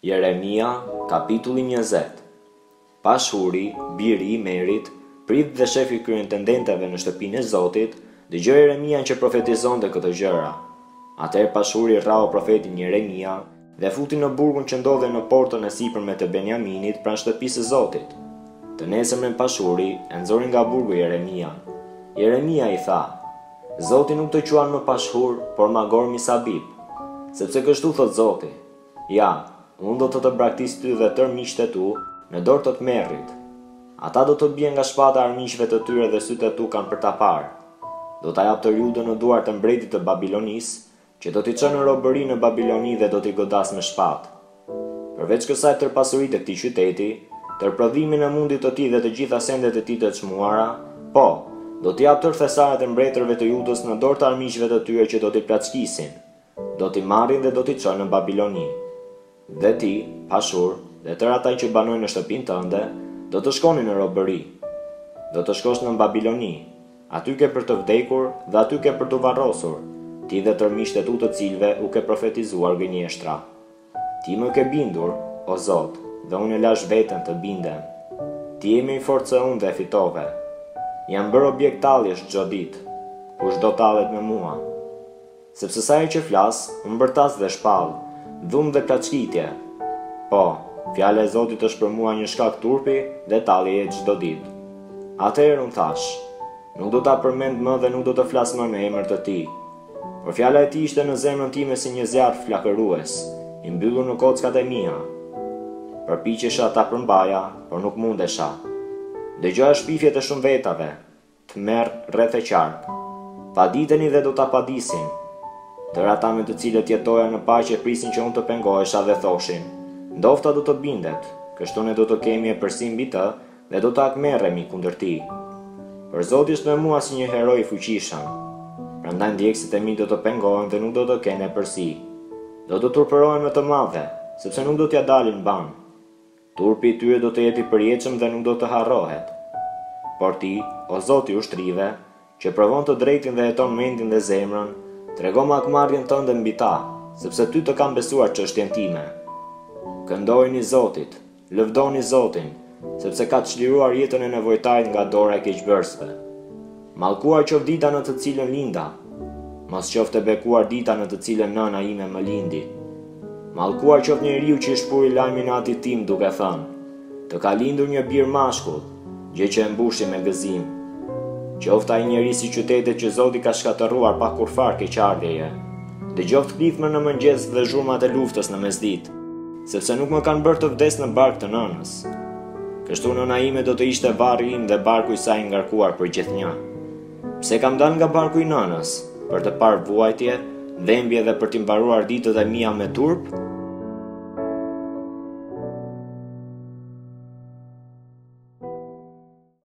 Jeremia, kapitulli 20. Pashuri, biri i Merit, prit dhe shefi kryetendenteve në shtëpinë e Zotit, dëgjoi Jeremian që profetizonte këto gjëra. Atëherë Pashuri rrau profetin Jeremia dhe futi në burgun që ndodhej në portën e sipërme të Benjaminit pranë shtëpisë së Zotit. Të nesërmen Pashuri e nxori nga burgu Jeremian. Jeremia i tha: Zoti nuk të quan më Pashur, por Magor Misabib, sepse kështu thot Zoti: Ja, unë do të braktis ty dhe tërë miqtë e tu në dorë të Tmerrit. Ata do të bien nga shpata e armiqve të tyre dhe sytë e tu kanë për ta parë. Do ta jap të Judën në duart të mbretit të Babilonisë, që do t'i çojë në robëri në Babiloni dhe do t'i godas me shpatë. Përveç kësaj tërë pasuritë e këtij qyteti, tërë prodhimin e mundit të tij dhe të gjitha sendet e tij të çmuara, po, do t'i jap tërë thesaret e mbretërve të Judës në dorë të armiqve të tyre që do t'i plaçkisin. Do t'i marrin dhe do t'i çojnë në Babiloni. Dhe ti, Pashur, dhe tërë ata që banojnë në shtëpinë tënde, do të shkonin në robëri. Do të shkosh në Babiloni. Aty ke për të vdekur dhe aty ke për të varrosur, ti dhe tërë miqtë e tu të cilëve u ke profetizuar gënjeshtra. Ti më ke bindur, o Zot, dhe unë e lash veten të bindem. Ti je më i fortë se unë dhe fitove. Jam bërë objekt talljesh çdo ditë. Kush do tallet me mua? Sepse sa herë që flas, më mbërtas dhe shpall, dhum dhe plaçkitje. Po, fjala e Zotit është për mua një shkak turpi dhe tallje çdo ditë. Atëherë unë thash: Nuk do ta përmend më dhe nuk do të flas më në emër të tij. Por fjala e tij ishte në zemrën time si një zjarr flakërues, i mbyllur në kockat e mia. Përpiqesha ta përmbaja, por nuk mundesha. Dëgjoja shpifjet e shumë vetave, të merr rreth e qark. Paditeni dhe do ta padisin. Tërë ata me të cilët jetoja në paqe prisin që unë të pengohesha dhe thoshin: Ndofta do të bindet, kështu ne do të kemi e përsi mbi të dhe do të akmerremi kundër tij. Për Zoti është me mua si një heroj i fuqishëm. Prandaj ndjekësit e mi do të pengohen dhe nuk do të kenë e përsi. Do të turpërohen me të madhe, sepse nuk do t'ja dalin ban. Turpi i tyre do të jetë i përjetshëm dhe nuk do të harrohet. Por ti, o Zoti i ushtrive, që provon të drejtin dhe heton mendin dhe zemrën, trego makmarrjen tënde mbi ta, sepse ty të kam besuar çështjen time. Këndojini Zotit, lëvdoni Zotin, sepse ka çliruar jetën e nevojtarit nga dora e keqbërësve. Mallkuar qoftë dita në të cilën linda, mos qoftë e bekuar dita në të cilën nëna ime më lindi. Mallkuar qoftë njeriu që i shpuri lajmin e atit tim duke thënë: Të ka lindur një bir mashkull, gjë që e mbushi me gëzim. Qoftë ai njeri si qytetet që Zoti ka shkatërruar pa kurfar keqardhjeje. Dëgjoftë klithmën në mëngjes dhe zhurmat e luftës në mesditë, sepse nuk më kanë bërë të vdes në bark të nënës. Kështu nëna ime do të ishte varri im dhe barku i saj i ngarkuar për gjithnjë. Pse kam dalë nga barku i nënës? Për të parë vuajtje, dhembje dhe për t'i mbaruar ditët e mia me turp?